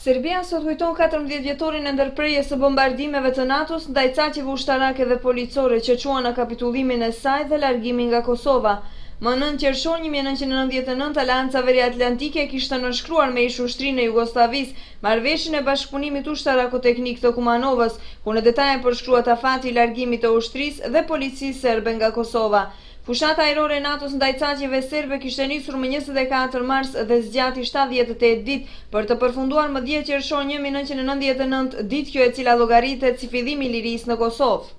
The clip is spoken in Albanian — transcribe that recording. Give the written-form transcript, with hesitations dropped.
Serbia sot kujton 14 vjetorin e ndërprerjes së bombardimeve të NATO-s ndaj caqeve ushtarake dhe policore që quan në kapitullimin e saj dhe largimin nga Kosova. Më 9 qershor 1999 Aleanca Veriatlantike kishte nënshkruar me ish-ushtrinë e Jugosllavisë marrëveshjen e bashkëpunimit ushtarako-teknik të Kumanovës, ku në detaje përshkruhet afati i largimit të ushtrisë dhe policisë serbe nga Kosova. Fushata ajrore e NATO-s ndaj caqeve serbe kishte nisur më 24 mars dhe zgjati 78 ditë për të përfunduar më 10 qershor 1999, ditë kjo e cila llogaritet si fillimi i lirisë në Kosovë.